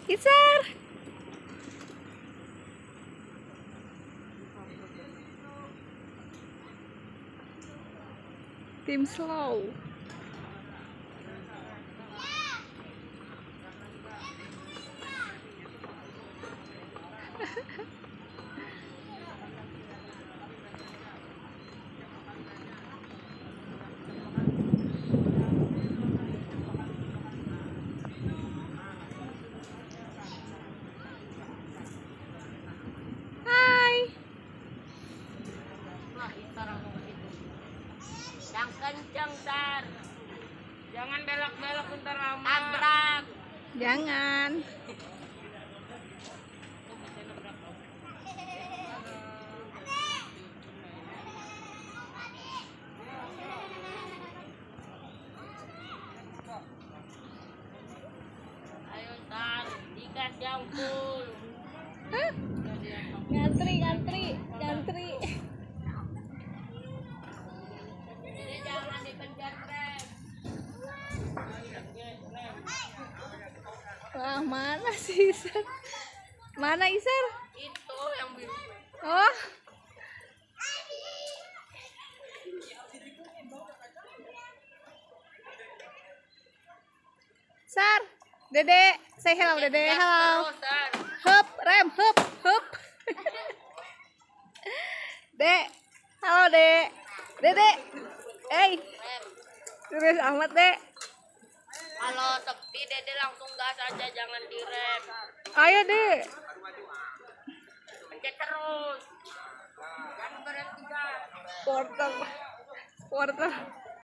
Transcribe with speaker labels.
Speaker 1: Isar. Tim slow.
Speaker 2: Yang kenceng, Sar. Jangan belok-belok ntar lama.
Speaker 1: Tabrak. Jangan.
Speaker 2: Ayo, Sar. Digas jangkul.
Speaker 1: Ngantri.
Speaker 2: Jadi jangan dikejar rem.
Speaker 1: Wah, mana sih Isar? Mana Isar?
Speaker 2: Itu yang biru.
Speaker 1: Oh. Sar, Dede, say hello Dede, hello.
Speaker 2: Terus, Sar.
Speaker 1: Hup, rem, hup. Dek, halo Dek. Dede,
Speaker 2: Rem.
Speaker 1: serius amat Dek.
Speaker 2: Kalau sepi Dede langsung gas aja, jangan direm.
Speaker 1: Ayo Dek.
Speaker 2: Pencet terus. Jangan berhenti gas.
Speaker 1: Porter.